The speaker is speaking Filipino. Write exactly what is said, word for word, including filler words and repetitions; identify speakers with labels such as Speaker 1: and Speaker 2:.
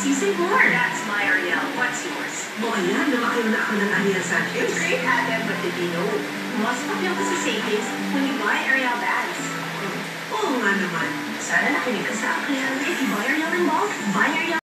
Speaker 1: Season four.
Speaker 2: That's my Ariel. What's yours?
Speaker 3: O ayan, lumaki na ako ng Ariel Sanchez.
Speaker 2: Great at them, but did you know? Mas papel ka sa savings when you buy Ariel bags.
Speaker 3: Oo nga naman.
Speaker 2: Sana nakinig ka sa akin. If you buy Ariel in bulk, buy Ariel